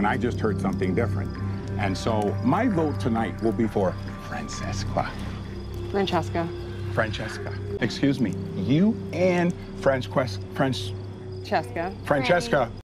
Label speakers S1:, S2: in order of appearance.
S1: and I just heard something different. And so my vote tonight will be for Fransequa.
S2: Francesca.
S1: Francesca. Excuse me. You and Francesca.
S2: Francesca.
S1: Francesca.